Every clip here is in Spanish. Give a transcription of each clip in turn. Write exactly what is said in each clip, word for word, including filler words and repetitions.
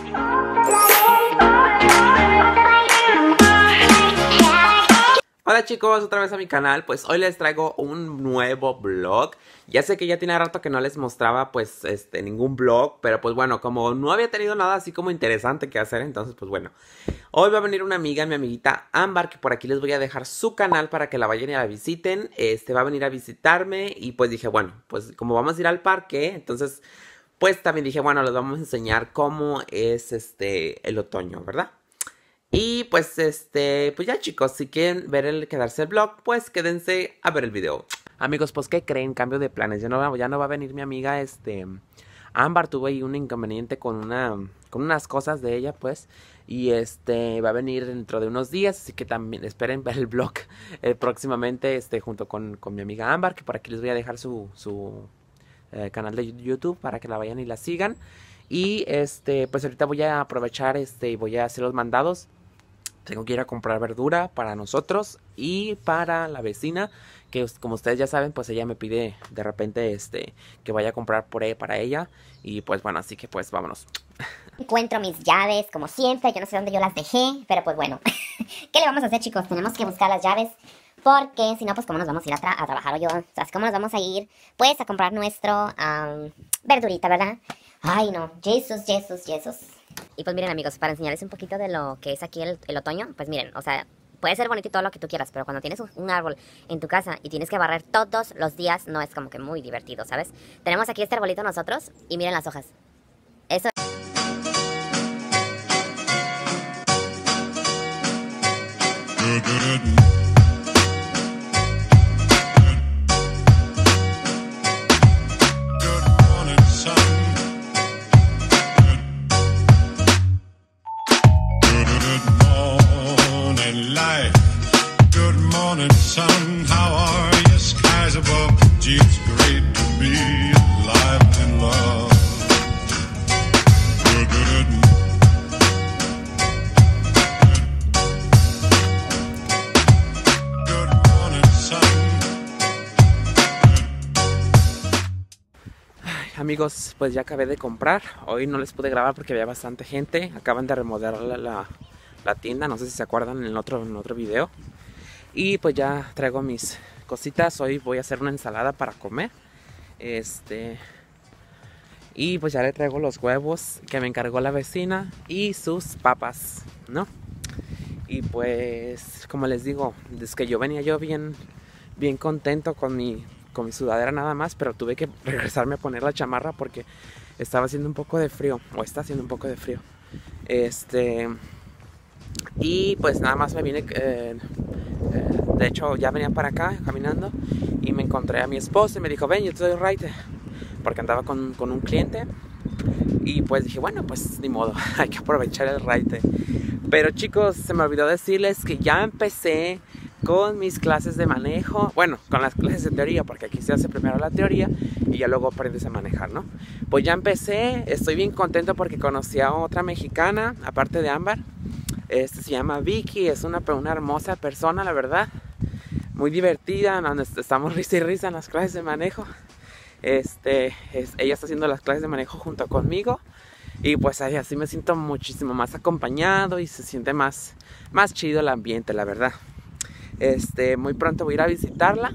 Hola chicos, otra vez a mi canal. Pues hoy les traigo un nuevo vlog. Ya sé que ya tiene rato que no les mostraba pues este ningún vlog, pero pues bueno, como no había tenido nada así como interesante que hacer, entonces pues bueno. Hoy va a venir una amiga, mi amiguita Ámbar, que por aquí les voy a dejar su canal para que la vayan y la visiten. Este va a venir a visitarme y pues dije, bueno, pues como vamos a ir al parque, entonces pues también dije, bueno, les vamos a enseñar cómo es este el otoño, ¿verdad? Y pues este, pues ya chicos, si quieren ver el quedarse el vlog, pues quédense a ver el video. Amigos, pues ¿qué creen? Cambio de planes, ya no, ya no va a venir mi amiga, este, Ámbar. Tuve ahí un inconveniente con una, con unas cosas de ella, pues. Y este, va a venir dentro de unos días, así que también esperen ver el vlog eh, próximamente, este, junto con, con mi amiga Ámbar, que por aquí les voy a dejar su, su eh, canal de YouTube para que la vayan y la sigan. Y este, pues ahorita voy a aprovechar este y voy a hacer los mandados. Tengo que ir a comprar verdura para nosotros y para la vecina, que como ustedes ya saben, pues ella me pide de repente este que vaya a comprar por ella, para ella. Y pues bueno, así que pues vámonos. Encuentro mis llaves, como siempre, yo no sé dónde yo las dejé, pero pues bueno. ¿Qué le vamos a hacer, chicos? Tenemos que buscar las llaves, porque si no, pues cómo nos vamos a ir a, tra a trabajar o yo. O sea, cómo nos vamos a ir, pues, a comprar nuestro um, verdurita, ¿verdad? Ay, no, Jesús, Jesús, Jesús. Y pues miren, amigos, para enseñarles un poquito de lo que es aquí el, el otoño, pues miren, o sea, puede ser bonito y todo lo que tú quieras, pero cuando tienes un, un árbol en tu casa y tienes que barrer todos los días, no es como que muy divertido, ¿sabes? Tenemos aquí este arbolito nosotros y miren las hojas. Eso Amigos, pues ya acabé de comprar. Hoy no les pude grabar porque había bastante gente. Acaban de remodelar la, la, la tienda, no sé si se acuerdan en el otro, en otro video. Y pues ya traigo mis cositas. Hoy voy a hacer una ensalada para comer. Este Y pues ya le traigo los huevos que me encargó la vecina y sus papas, ¿no? Y pues, como les digo, es que yo venía yo bien, bien contento con mi... con mi sudadera nada más, pero tuve que regresarme a poner la chamarra porque estaba haciendo un poco de frío, o está haciendo un poco de frío. Este y pues nada más me vine, eh, eh, de hecho ya venía para acá caminando y me encontré a mi esposo y me dijo, ven, yo te doy ride, porque andaba con, con un cliente. Y pues dije, bueno, pues ni modo, hay que aprovechar el ride. Pero chicos, se me olvidó decirles que ya empecé con mis clases de manejo, bueno, con las clases de teoría, porque aquí se hace primero la teoría y ya luego aprendes a manejar, ¿no? Pues ya empecé, estoy bien contento porque conocí a otra mexicana, aparte de Ámbar. Este se llama Vicky, es una, una hermosa persona, la verdad, muy divertida, estamos risa y risa en las clases de manejo. Este, es, ella está haciendo las clases de manejo junto conmigo y pues ahí así me siento muchísimo más acompañado y se siente más, más chido el ambiente, la verdad. Este, muy pronto voy a ir a visitarla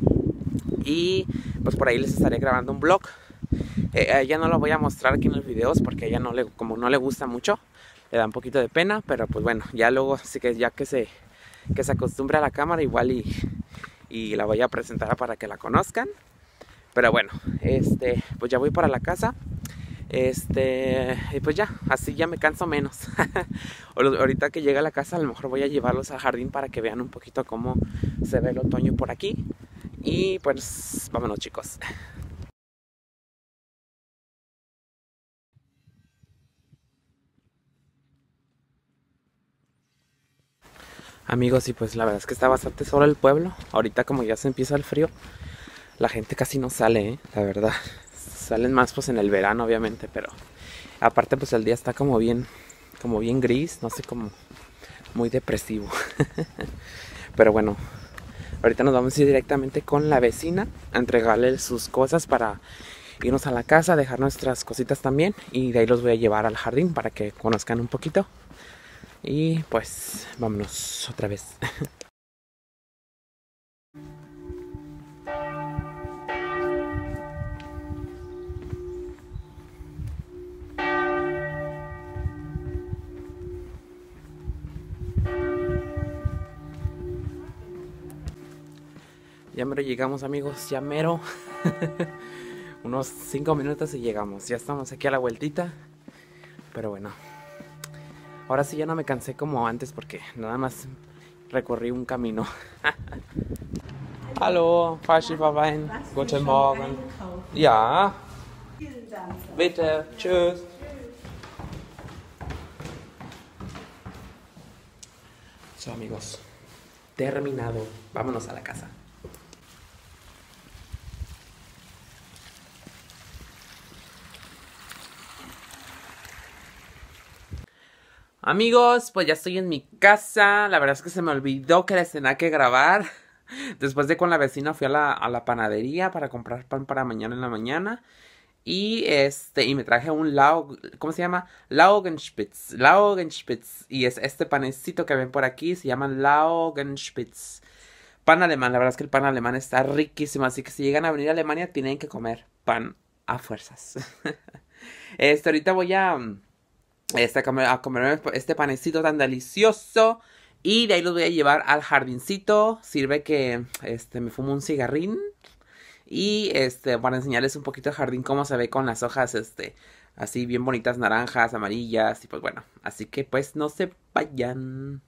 y pues por ahí les estaré grabando un vlog. Eh, a ella no lo voy a mostrar aquí en los videos porque a ella no le, como no le gusta mucho, le da un poquito de pena, pero pues bueno, ya luego así que ya que se, que se acostumbre a la cámara igual y, y la voy a presentar para que la conozcan. Pero bueno, este, pues ya voy para la casa. Este, y pues ya, así ya me canso menos. Ahorita que llegue a la casa, a lo mejor voy a llevarlos al jardín para que vean un poquito cómo se ve el otoño por aquí. Y pues, vámonos, chicos. Amigos, y pues la verdad es que está bastante solo el pueblo. Ahorita como ya se empieza el frío, la gente casi no sale, ¿eh? La verdad. Salen más pues en el verano, obviamente, pero aparte pues el día está como bien, como bien gris, no sé, como muy depresivo. Pero bueno, ahorita nos vamos a ir directamente con la vecina a entregarle sus cosas para irnos a la casa, dejar nuestras cositas también. Y de ahí los voy a llevar al jardín para que conozcan un poquito. Y pues vámonos otra vez. Ya mero llegamos, amigos, ya mero. Unos cinco minutos y llegamos. Ya estamos aquí a la vueltita. Pero bueno, ahora sí ya no me cansé como antes porque nada más recorrí un camino. Hallo, Frau Schäferwein. Guten Morgen. Ja. Bitte. Tschüss. So, amigos. Terminado. Vámonos a la casa. Amigos, pues ya estoy en mi casa. La verdad es que se me olvidó que les tenía que grabar. Después de con la vecina fui a la, a la panadería para comprar pan para mañana en la mañana. Y este, y me traje un Lau, ¿cómo se llama? Laugenspitz, Laugenspitz. Y es este panecito que ven por aquí, se llama Laugenspitz. Pan alemán, la verdad es que el pan alemán está riquísimo. Así que si llegan a venir a Alemania tienen que comer pan a fuerzas. Este, ahorita voy a... Este, a comerme este panecito tan delicioso. Y de ahí los voy a llevar al jardincito. Sirve que este, me fumo un cigarrín. Y este, para enseñarles un poquito el jardín, cómo se ve con las hojas, este, así bien bonitas, naranjas, amarillas. Y pues bueno, así que pues no se vayan.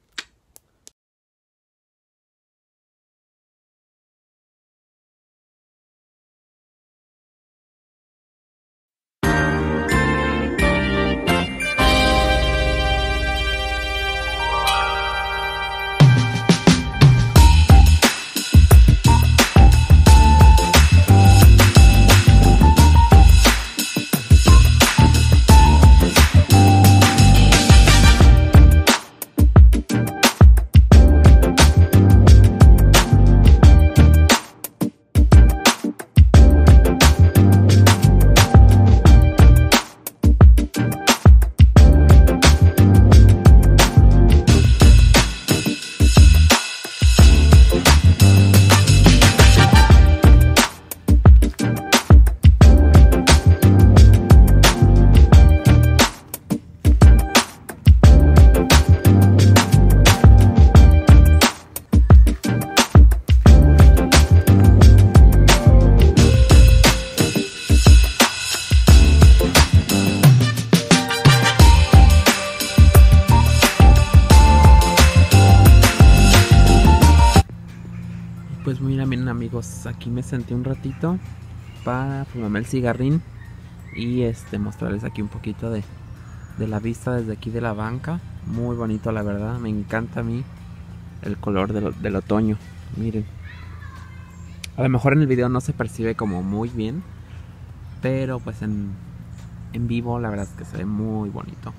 Pues mira, miren amigos, aquí me senté un ratito para fumarme el cigarrín y este mostrarles aquí un poquito de, de la vista desde aquí de la banca. Muy bonito, la verdad, me encanta a mí el color del, del otoño. Miren, a lo mejor en el video no se percibe como muy bien, pero pues en, en vivo la verdad es que se ve muy bonito.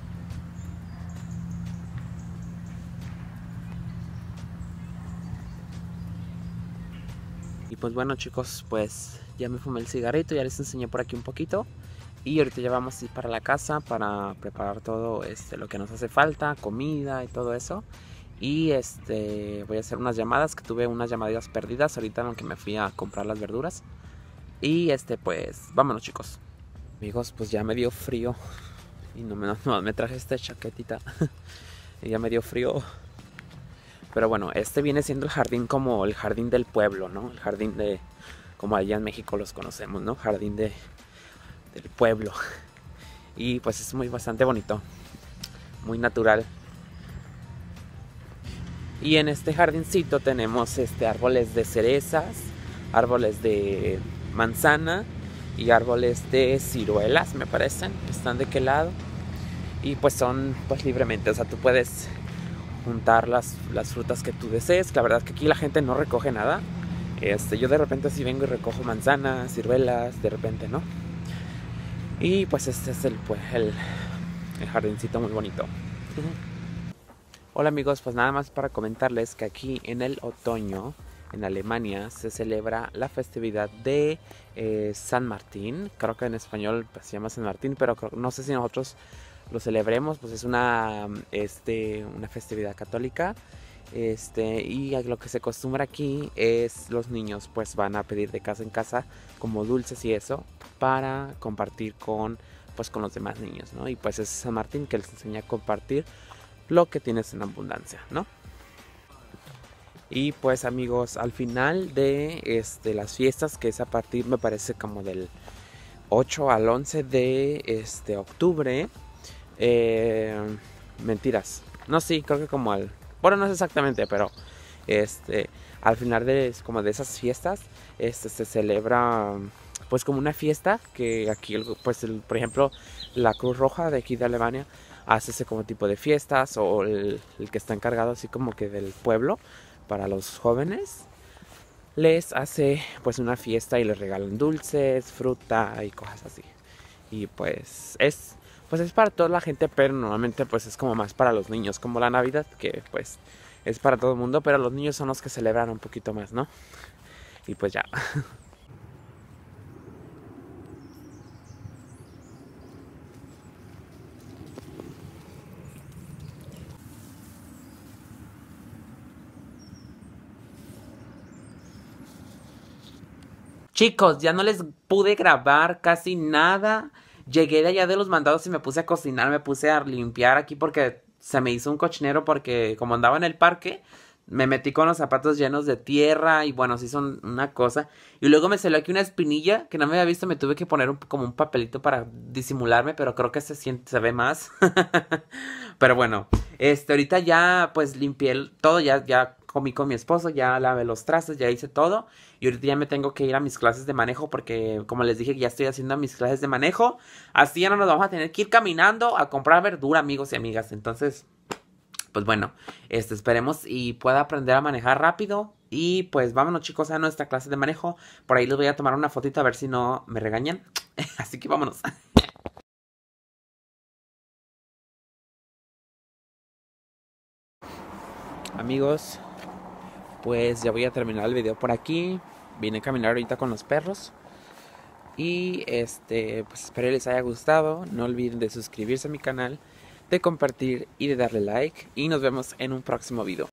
Y pues bueno chicos, pues ya me fumé el cigarrito, ya les enseñé por aquí un poquito. Y ahorita ya vamos a ir para la casa para preparar todo este, lo que nos hace falta, comida y todo eso. Y este voy a hacer unas llamadas, que tuve unas llamadas perdidas ahorita en lo que me fui a comprar las verduras. Y este pues, vámonos chicos. Amigos, pues ya me dio frío. Y no me, no, me traje esta chaquetita. Y ya me dio frío. Pero bueno, este viene siendo el jardín como el jardín del pueblo, ¿no? El jardín de, como allá en México los conocemos, ¿no? Jardín de, del pueblo. Y pues es muy bastante bonito, muy natural. Y en este jardincito tenemos este, árboles de cerezas, árboles de manzana y árboles de ciruelas, me parecen, que están de aquel lado. Y pues son pues libremente, o sea, tú puedes juntar las, las frutas que tú desees. La verdad es que aquí la gente no recoge nada. Este, yo de repente sí vengo y recojo manzanas, ciruelas, de repente, ¿no? Y pues este es el, pues, el, el jardincito muy bonito. Hola amigos, pues nada más para comentarles que aquí en el otoño en Alemania se celebra la festividad de eh, San Martín. Creo que en español pues, se llama San Martín, pero creo, no sé si nosotros lo celebremos. Pues es una, este, una festividad católica. Este, y lo que se acostumbra aquí es los niños pues van a pedir de casa en casa como dulces y eso para compartir con, pues, con los demás niños, ¿no? Y pues es San Martín que les enseña a compartir lo que tienes en abundancia, ¿no? Y pues amigos, al final de este, las fiestas, que es a partir me parece como del ocho al once de este, octubre, eh, mentiras, no, sí, creo que como al, bueno, no es exactamente, pero este, al final de, como de esas fiestas, este, se celebra pues como una fiesta que aquí, pues el, por ejemplo, la Cruz Roja de aquí de Alemania hace ese como tipo de fiestas, o el, el que está encargado así como que del pueblo para los jóvenes les hace pues una fiesta y les regalan dulces, fruta y cosas así. Y pues es pues es para toda la gente, pero normalmente pues es como más para los niños, como la Navidad, que pues es para todo el mundo, pero los niños son los que celebran un poquito más, ¿no? Y pues ya. Chicos, ya no les pude grabar casi nada. Llegué de allá de los mandados y me puse a cocinar, me puse a limpiar aquí porque se me hizo un cochinero porque como andaba en el parque, me metí con los zapatos llenos de tierra y bueno, sí son una cosa. Y luego me salió aquí una espinilla que no me había visto, me tuve que poner un, como un papelito para disimularme, pero creo que se siente, se ve más. Pero bueno, este, ahorita ya pues limpié el- todo, ya, ya comí con mi esposo, ya lavé los trastes, ya hice todo. Y ahorita ya me tengo que ir a mis clases de manejo porque, como les dije, ya estoy haciendo mis clases de manejo. Así ya no nos vamos a tener que ir caminando a comprar verdura, amigos y amigas. Entonces, pues bueno, este, esperemos y pueda aprender a manejar rápido. Y pues vámonos, chicos, a nuestra clase de manejo. Por ahí les voy a tomar una fotito a ver si no me regañan. Así que vámonos. Amigos, pues ya voy a terminar el video por aquí. Vine a caminar ahorita con los perros. Y este, pues espero les haya gustado. No olviden de suscribirse a mi canal, de compartir y de darle like. Y nos vemos en un próximo video.